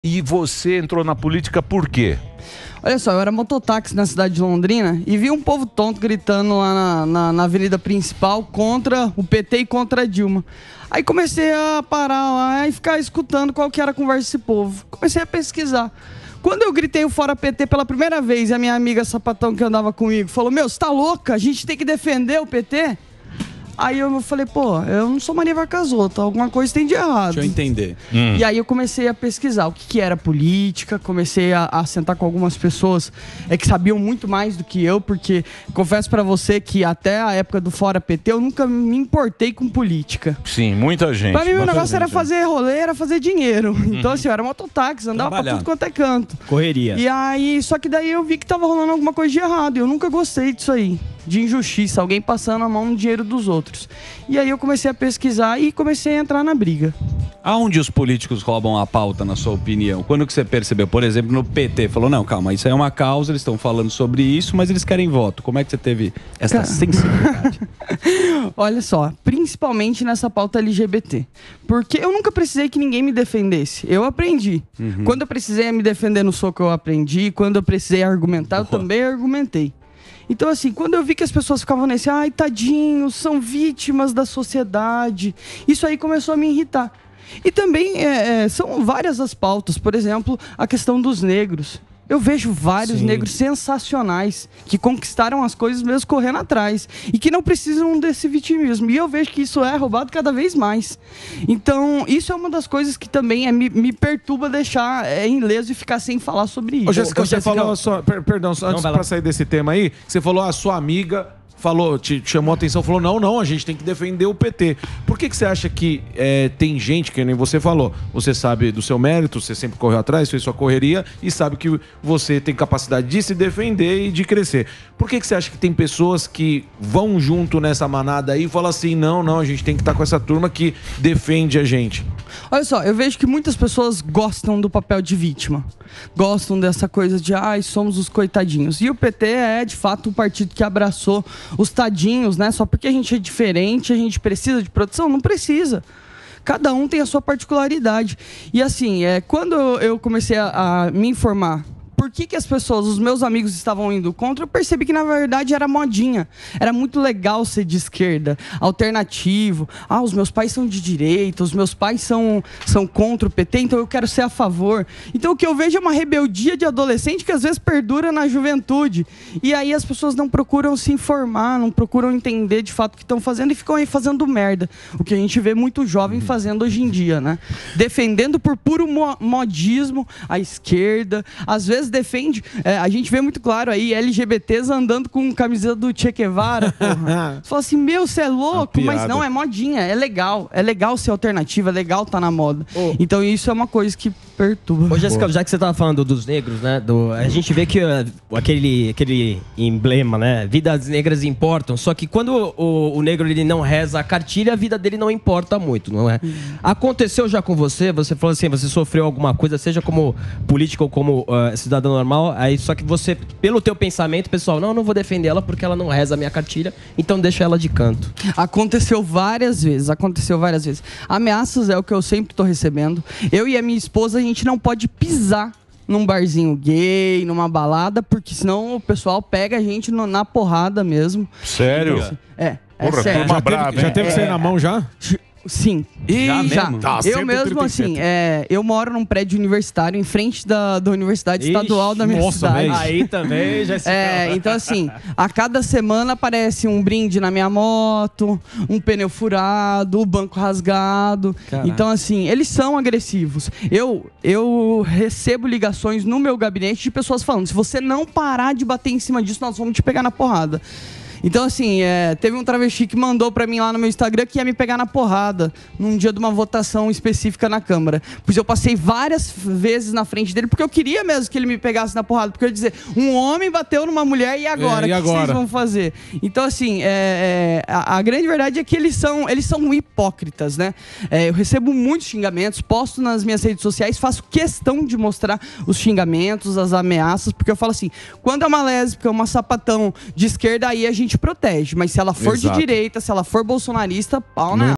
E você entrou na política por quê? Olha só, eu era mototáxi na cidade de Londrina e vi um povo tonto gritando lá na avenida principal contra o PT e contra a Dilma. Aí comecei a parar lá e ficar escutando qual que era a conversa desse povo. Comecei a pesquisar. Quando eu gritei o Fora PT pela primeira vez, e a minha amiga sapatão que andava comigo falou: meu, você tá louca? A gente tem que defender o PT? Aí eu falei, pô, eu não sou Maria Vargas-Llosa, alguma coisa tem de errado. Deixa eu entender. E aí eu comecei a pesquisar o que era política, comecei a sentar com algumas pessoas que sabiam muito mais do que eu, porque confesso pra você que até a época do Fora PT eu nunca me importei com política. Sim, muita gente. Pra mim o negócio era fazer rolê, era fazer dinheiro. Então assim, eu era mototáxi, andava pra tudo quanto é canto. Correria. E aí, só que daí eu vi que tava rolando alguma coisa de errado, e eu nunca gostei disso aí. De injustiça, alguém passando a mão no dinheiro dos outros. E aí eu comecei a pesquisar e comecei a entrar na briga. Aonde os políticos roubam a pauta, na sua opinião? Quando que você percebeu, por exemplo, no PT, falou, não, calma, isso aí é uma causa, eles estão falando sobre isso, mas eles querem voto. Como é que você teve essa sensibilidade? Olha só, principalmente nessa pauta LGBT. Porque eu nunca precisei que ninguém me defendesse. Eu aprendi. Quando eu precisei me defender no soco, eu aprendi. Quando eu precisei argumentar, eu também argumentei. Então, assim, quando eu vi que as pessoas ficavam nesse, ai, tadinhos, são vítimas da sociedade, isso aí começou a me irritar. E também são várias as pautas, por exemplo, a questão dos negros. Eu vejo vários negros sensacionais que conquistaram as coisas mesmo correndo atrás e que não precisam desse vitimismo. E eu vejo que isso é roubado cada vez mais. Então, isso é uma das coisas que também me perturba deixar ileso e ficar sem falar sobre isso. Ô, Jéssica, você falou só... Perdão, antes pra sair desse tema aí, você falou a sua amiga... falou, te chamou a atenção, falou, não, a gente tem que defender o PT. Por que você acha que tem gente, que nem você falou, você sabe do seu mérito, você sempre correu atrás, fez sua correria e sabe que você tem capacidade de se defender e de crescer. Por que você acha que tem pessoas que vão junto nessa manada aí e falam assim, não, a gente tem que estar com essa turma que defende a gente? Olha só, eu vejo que muitas pessoas gostam do papel de vítima. Gostam dessa coisa de, somos os coitadinhos. E o PT é, de fato, um partido que abraçou os tadinhos, né? Só porque a gente é diferente, a gente precisa de proteção? Não precisa. Cada um tem a sua particularidade. E assim, quando eu comecei a me informar por que as pessoas, os meus amigos estavam indo contra, eu percebi que na verdade era modinha. Era muito legal ser de esquerda, alternativo. Os meus pais são de direita, os meus pais são contra o PT, então eu quero ser a favor. Então o que eu vejo é uma rebeldia de adolescente que às vezes perdura na juventude. E aí as pessoas não procuram se informar, não procuram entender de fato o que estão fazendo e ficam aí fazendo merda. O que a gente vê muito jovem fazendo hoje em dia, né? Defendendo por puro modismo a esquerda, às vezes defende, a gente vê muito claro aí LGBTs andando com camiseta do Che Guevara, porra. Você fala assim, meu, você é louco, mas não, é modinha, é legal ser alternativa, é legal tá na moda. Então isso é uma coisa que perturba. Ô, Jéssica, já que você tava falando dos negros, né, a gente vê que aquele emblema, né, vidas negras importam, só que quando o negro ele não reza a cartilha, a vida dele não importa muito, não é? Aconteceu já com você falou assim, você sofreu alguma coisa, seja como político ou como cidadão normal, aí só que você, pelo teu pensamento, pessoal, não vou defender ela porque ela não reza a minha cartilha, então deixa ela de canto. Aconteceu várias vezes. Ameaças é o que eu sempre tô recebendo. Eu e a minha esposa, a gente não pode pisar num barzinho gay, numa balada, porque senão o pessoal pega a gente na porrada mesmo. Sério? Porra, sério. Já teve que sair na mão já? Sim. Já. Eu mesmo, assim, eu moro num prédio universitário em frente da Universidade Estadual da minha cidade. Aí também já se então assim, a cada semana aparece um brinde na minha moto, um pneu furado, o banco rasgado. Caraca. Então assim, eles são agressivos. Eu recebo ligações no meu gabinete de pessoas falando, se você não parar de bater em cima disso, nós vamos te pegar na porrada. Então, assim, teve um travesti que mandou pra mim lá no meu Instagram que ia me pegar na porrada num dia de uma votação específica na Câmara. Pois eu passei várias vezes na frente dele, porque eu queria mesmo que ele me pegasse na porrada. Porque eu ia dizer, um homem bateu numa mulher e agora? O que vocês vão fazer? Então, assim, a grande verdade é que eles são hipócritas, né? Eu recebo muitos xingamentos, posto nas minhas redes sociais, faço questão de mostrar os xingamentos, as ameaças, porque eu falo assim, quando é uma lésbica, uma sapatão de esquerda, aí a gente protege, mas se ela for de direita, se ela for bolsonarista, pau na